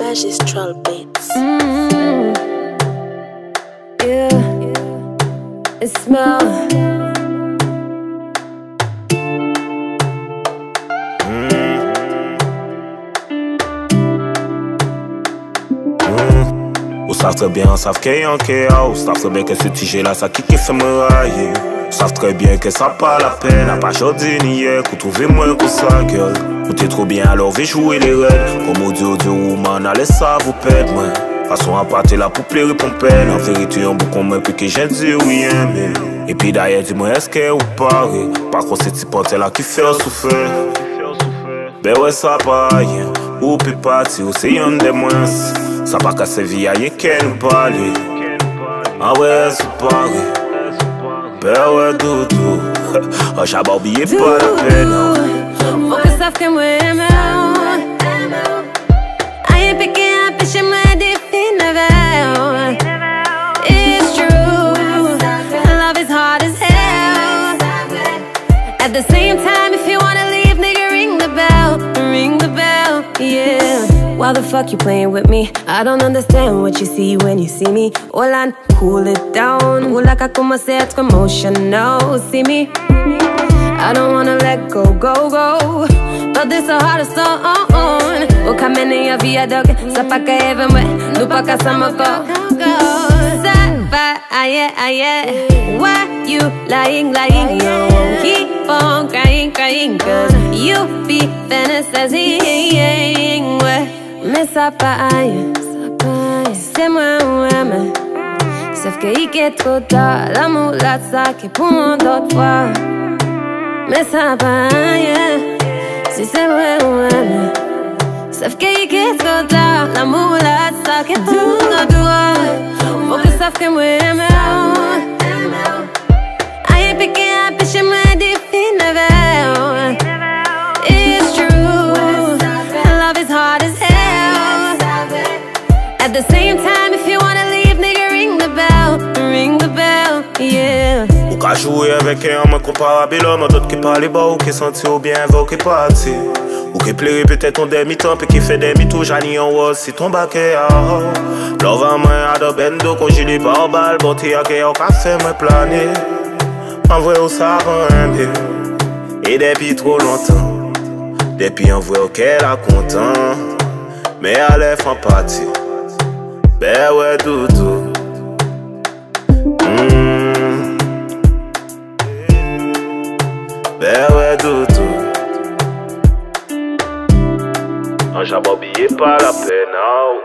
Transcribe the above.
Magistral Beats. Yeah, it smells. Ou savent très bien, savent qu'il y a un chaos. Savent très bien que ce tigé là, ça qui fait me railler. Savent très bien que ça pas la peine. À pas choisi ni hier, qu'on trouve moins que ça gueule. Ou t'es trop bien, alors vais jouer les règles. Comme audio de woman, allez ça vous pète, moi. Façon à partir là pour plaire pour peine. En vérité, un bouc comme moi, puis que j'ai dit oui, mais. Et puis d'ailleurs, dis-moi, est-ce qu'elle ou pas? Par contre, c'est petit porte là qui fait souffrir. Ben ouais, ça pas rien. Ou peut partir, ou c'est un des moins. Ça va casser vie à y'a qu'elle parle. Ah ouais, c'est pareil. Ben ouais, doudou. Ah, j'ai pas oublié pas la peine. Faut que savent que moi j'aime. Aïe, piqué un péché, moi défini vers. It's true. Love is hard as hell. At the same time, if you wanna leave, nigga, ring the bell. Ring the bell, yeah. Why the fuck you playing with me? I don't understand what you see when you see me. Hold on, cool it down. Oula ka commencé à être emotional. See me? I don't wanna let go, go, go. But this so hard to start on. Ou ka mene ya via dog. Sa pa ka even wet. Nou pa ka sama go. Sa pa aye, aye. Why you lying, lying? You won't keep on crying, crying. Cause you be fantasizing. Mais ça pas aïe, c'est moi ou aime. Sauf qu'il est trop tard, l'amour là ça qui est pour moi d'autres fois. Mais ça pas aïe, si c'est moi ou aime. Sauf qu'il est trop tard, l'amour là ça qui est pour notre droit. Faut que savent que moi aime. Aïe piqué un péché moi défini vers. It's true, love is hard as hell. At the same time, if you wanna leave, nigga, ring the bell, yeah. Ou ka jouer avec un homme comparable, l'homme d'autres qui parle bas ou qui senti ou bien ou qui parti. Ou qui plairait peut-être en demi-temps, puis qui fait demi-tour, j'ani en haut, si ton baquet à love à moi, à de bendo, quand j'y lis par balle, bon, t'y a qu'à au café, me planer. En vrai, où ça rend bien. Et depuis trop longtemps, depuis en vrai, qu'elle a content. Mais elle est en partie. Ben ouais, doudou. Ben ouais, doudou. J'ai pas oublié pas la peine, oh.